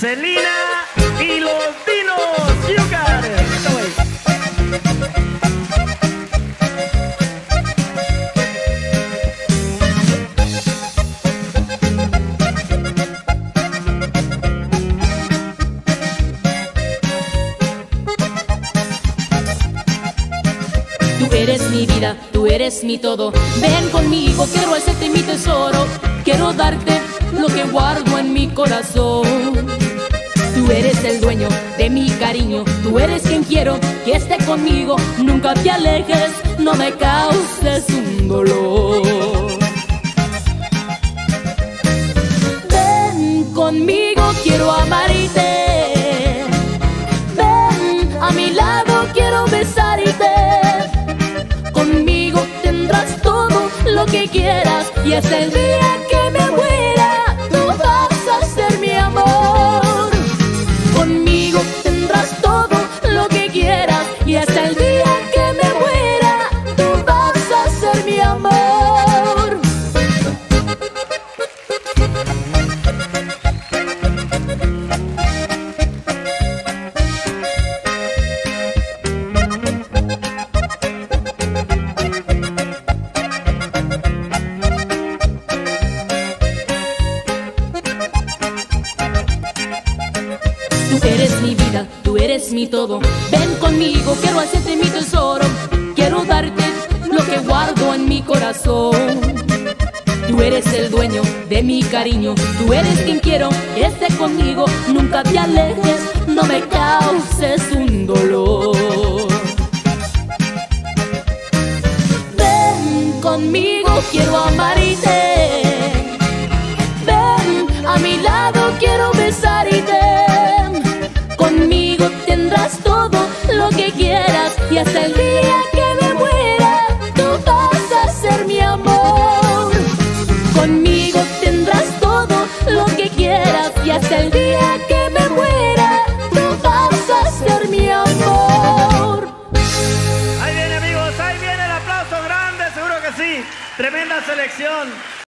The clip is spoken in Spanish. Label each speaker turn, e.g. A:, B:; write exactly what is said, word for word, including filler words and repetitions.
A: Celina y los Dinos Yucar.
B: Tú eres mi vida, tú eres mi todo. Ven conmigo, quiero hacerte mi tesoro. Quiero darte lo que guardo en mi corazón. Tú eres el dueño de mi cariño. Tú eres quien quiero que esté conmigo. Nunca te alejes, no me causes un dolor. Ven conmigo, quiero amarte. Ven a mi lado, quiero besarte. Conmigo tendrás todo lo que quieras y hasta el día que me muera tú vas a ser mi amor. Conmigo tendrás todo lo que quieras y hasta el día que me muera tú vas a ser mi amor. Tú eres mi vida, tú eres mi todo. Ven conmigo, quiero hacerte mi tesoro. Quiero darte lo que guardo en mi corazón. Tú eres el dueño de mi cariño. Tú eres quien quiero que esté conmigo. Nunca te alejes, no me causes un dolor. Ven conmigo, quiero amarte. Ven a mi lado, quiero besarte. Conmigo tendrás todo lo que quieras y hasta el día que me muera tú vas a ser mi amor. Conmigo tendrás todo lo que quieras y hasta el día que me muera tú vas a ser mi amor.
A: Ahí viene, amigos, ahí viene el aplauso grande, seguro que sí. Tremenda selección.